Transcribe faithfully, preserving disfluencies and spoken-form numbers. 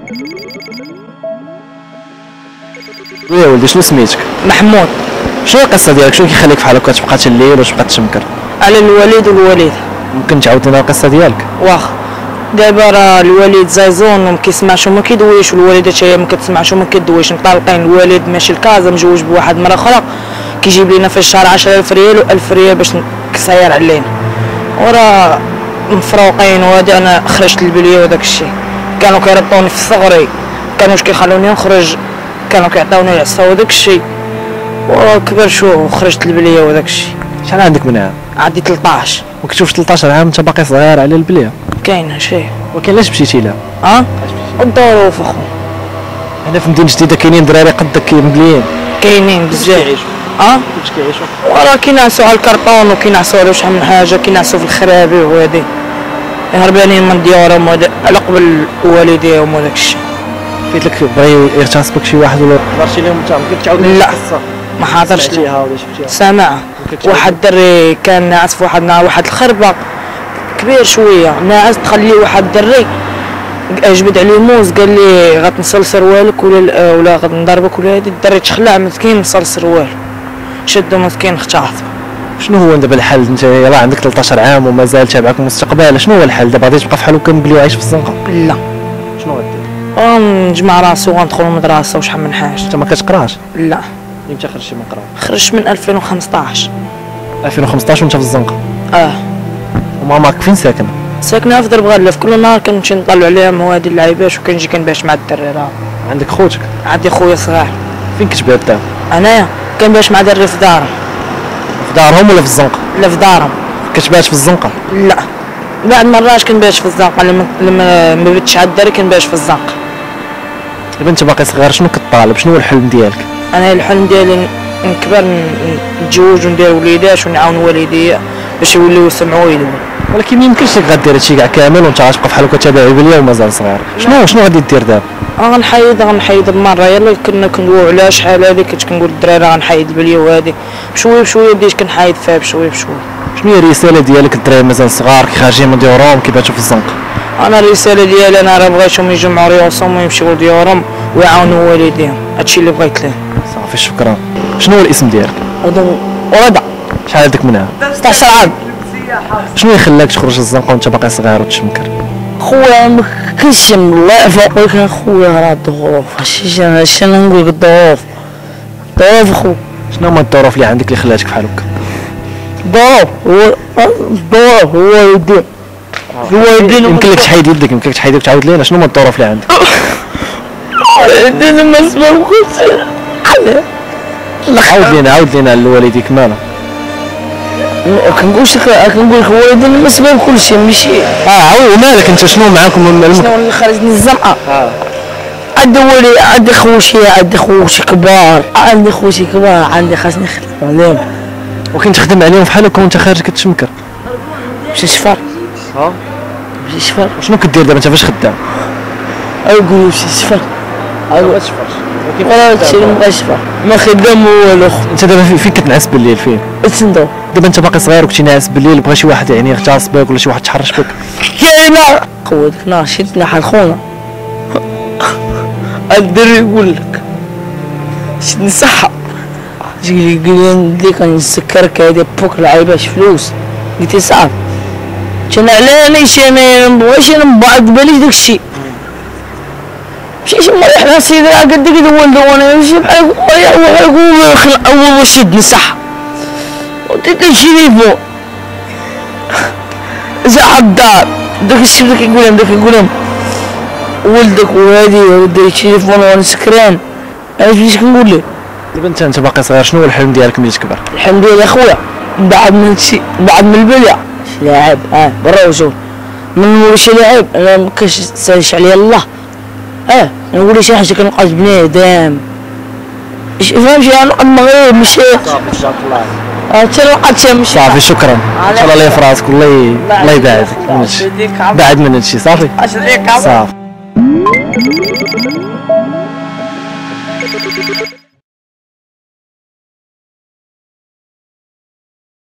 ويا ولدي شنو سميتك؟ محمود. شنو القصه ديالك؟ شنو كيخليك بحال هكا تبقى تشليل وتبقى تشمكر؟ على الوالد والوالده. ممكن تعاود لنا القصه ديالك؟ واخا دابا راه الوالد زايزون وما كيسمعش وما كيدويش، والوالده حتى هي ما كتسمعش وما كيدويش، مطلقين. الوالد ماشي لكازا مجوج بواحد مرة اخرى، كيجيب لينا في الشهر عشرة ألف ريال و ألف ريال باش كصاير علينا، وراه مفروقين. وهادي انا خرجت للبليه وداك الشيء، كانوا كيربطوني في صغري، كانوش كيخلوني نخرج، كانوا كيعطيوني العصا وداك الشيء، وكبر شو خرجت للبليه وداك الشيء. شحال عندك من عام؟ عندي ثلاطاش. وكتشوف ثلاطاش عام انت باقي صغير على البليه؟ كاين شي. ولكن علاش مشيتي لها؟ ها؟ الظروف اخو. هنا في مدينه جديده كاينين دراري قدك مبليين؟ كاينين بزاف. ها؟ كيفاش كيعيشوا؟ وراه كينعسوا على الكرطون وكينعسوا على شحال من حاجه، كينعسوا في الخرابي وهادي، هربانين من ديارهم وهذا على قبل والديهم وداك الشيء. قلت لك بغا يغتصبك شي واحد ولا هضرتي لهم انت؟ ممكن تعاود لي لا القصه؟ ما حاضرش سمعتيها ولا شفتيها؟ سامعها. واحد الدري كان ناعس في واحد النهار، واحد الخربه كبير شويه ناعس، تخليه واحد الدري جبد عليه موز، قال لي غتنصل سروالك ولا ولا غنضربك ولا هادي. الدري تخلع مسكين نصل سروال، شدو مسكين اختعص. شنو هو دابا الحل؟ انت يلاه عندك ثلاطاش عام ومازال تابعك المستقبل، شنو هو الحل دابا؟ غادي تبقى بحال هكا مبلي عايش في الزنقه؟ لا. شنو غدير؟ غنجمع راسي وغندخل المدرسه وشحال من حاجه. انت ما كتقراش؟ لا. امتى خرجتي من القرايه؟ خرجت من ألفين وخمسطاش. ألفين وخمسطاش وانت في الزنقه؟ اه. وماماك فين ساكنه؟ ساكنه في درب غلة. في كل نهار كنمشي نطلع عليها مواد اللعيباش وكنجي كنباش مع الدري. راه عندك خوتك؟ عندي خويا صغير. فين كتبات دابا؟ انايا كنباش مع دري في دارهم. في دارهم ولا في الزنقه؟ لا في دارهم. كتبات في الزنقه؟ لا بعد مرات كنباش في الزنقه، لما لما ما بتش على الدري كنباش في الزنقه. دابا انت باقي صغير، شنو كطالب؟ شنو هو الحلم ديالك؟ انا الحلم ديالي نكبر نتزوج وندير وليدات ونعاون والديا باش يوليو يسمعوا ويدوي. ولكن ما يمكنش لك غدير هادشي كاع كامل وانت غتبقى بحال هكا تابع بليا ومازال صغير. شنو شنو غادي دير دابا؟ غنحيد غنحيد المره. يلا كنا كندويو على شحال هادي، كنت كنقول للدراري غنحيد البليه وهادي، بشويه بشويه بديت كنحيد فيها بشويه بشويه. شنو هي الرساله ديالك الدراري مازال صغار كيخرجين من ديورهم كيباتوا في الزنقه؟ انا الرساله ديالي انا راه بغيتهم يجمعوا ريوسهم ويمشيو لديورهم ويعاونوا والديهم، هادشي اللي بغيت ليه. صافي شكرا. شنو هو الاسم ديالك؟ ورضا. شحال عندك من عام؟ ستطاش عام. شنو يخلاك تخرج للزنقه وانت باقي صغير وتشمكر؟ خويا ما كاينش الله يعفوك، ولكن خويا راه الظروف. هادشي هادشي انا نقول لك الظروف الظروف خو. شنو هما الظروف اللي عندك اللي خلاتك بحال هكا؟ الظروف هو الظروف هو والدين. الوالدين يمكن لك تحيد يدك، يمكن لك تحيد يدك تعاود لينا شنو هما الظروف اللي عندك؟ الوالدين ما سمعوكش. عاود لينا عاود لينا على والديك مالها؟ كنقولش لك كنقول لك الوالدين ما سبب كلشي ماشي. اه عاود ومالك انت شنو معاكم؟ شنو اللي خرجني من الزنقه؟ اه عندي ولي عندي خوتي عندي خوتي كبار عندي خوتي كبار عندي خاصني نخدم عليهم. وكنت تخدم عليهم بحال هكا وانت خارج كتشمكر؟ مشي شفر. اه مشي شفر. شنو كدير دابا انت فاش خدام؟ اقول مشي شفر. اقول شفر. والله هادشي اللي مبغاش شفر ما خدام والو. انت دابا فين كتنعس بالليل فين؟ الصندوق. دابا انت باقي صغير وكنتي ناعس بالليل بغى شي واحد يعني يغتصبك ولا شي واحد تحرش بك؟ كاينه خويا ديك النهار شدنا حال خونا الدري يقول لك شدني صحة جي لي قال لي نديك كنسكرك هادي بوك لعيباش فلوس. قلت له صافي انا علانيش انا مبغاش انا مبعد باليش داكشي. مشيت مريح مع سيدي راه قد قد ولدو وانا نمشي بحال هكا اول شدني صح وديت التليفون زعق الدار. داك الشيء بدا كيقول لهم بدا كيقول لهم ولدك وهادي ودي التليفون وانا سكران. انا فاش كنقول ليه دابا انت انت باقي صغير شنو هو الحلم ديالك ملي تكبر؟ الحلم ديالي اخويا بعد من هادشي بعد من البليه شي لاعب اه برا وجهه من شي لاعب انا ما كنسالش عليا الله اه نقول شي حاجه كنلقى بنادم فهمتي انا المغرب ماشي صافي جزاك الله حتى لقيت مشي. صافي شكرا ان شاء الله لي في راسك والله الله يبعدك من هادشي بعد من هادشي صافي صافي.